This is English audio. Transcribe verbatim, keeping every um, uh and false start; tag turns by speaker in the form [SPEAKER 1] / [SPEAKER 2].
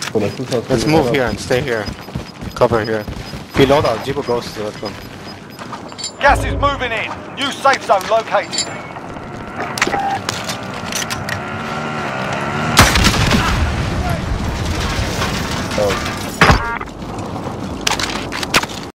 [SPEAKER 1] Let's move here and stay here. Cover here. Below that, Jibo goes to that one.
[SPEAKER 2] Gas is moving in. New safe zone located.